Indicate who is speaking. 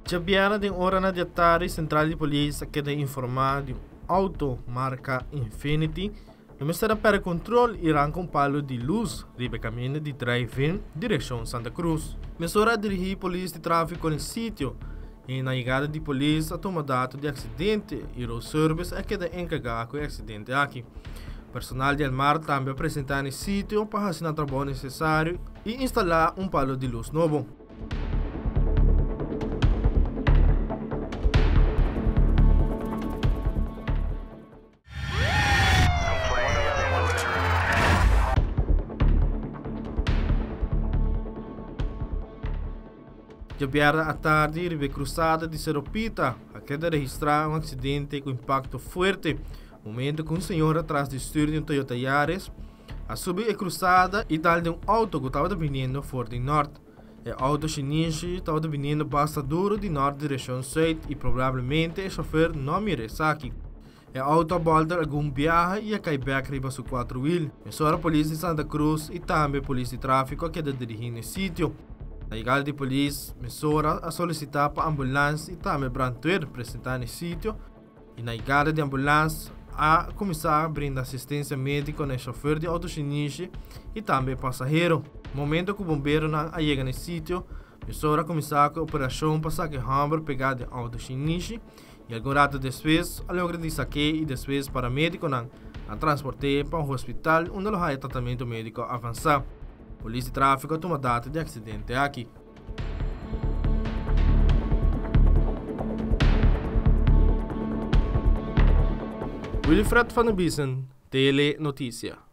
Speaker 1: Abbiamo di ora na diattari centrale di polizia che da informare di un'auto marca Infiniti. La messa per controllo irà con un palo di luz ribe cammino di drive-in direzione Santa Cruz. Misura dirigì polizia di traffico nel sito e na chegada di polizia ha dato di accidente e il service è che da incaricato di accidente aqui. Personal del mar também apresentar nel sito per assinar il trabalho necessario e installare un palo di luz nuovo. Abbiamo a tarde ribe cruzada di Seropita, a che da registrare un accidente con impatto forte, momento che un signore atrás di studio di un Toyota Yaris a subire a cruzada e dal di un auto che stava venendo fuori di nord. E auto chinese stava venendo basta duro di nord direzione sud e probabilmente il chauffeur non mi resaki. E auto a volta alcun viaggio e a caiback riba su 4 wheel. E solo la polizia di Santa Cruz e também polizia di traffico che da dirigere nel sito. A chegada de polícia, Missoura a solicitar para a ambulância e também brandweer apresentar no sítio. E na chegada de ambulância, a começar a brindar assistência médica no chofer de auto chinese e também passageiro. No momento que o bombeiro não chega no sítio, Missoura começar a operação para saque hamburger pegado de auto chinese e algum rato depois, a logra de saque e depois para médico não a transportar para um hospital onde ele vai tratamento médico avançado. Polizia di traffico toma data di accidente aqui. Wilfred van der Biesen, Tele Noticia.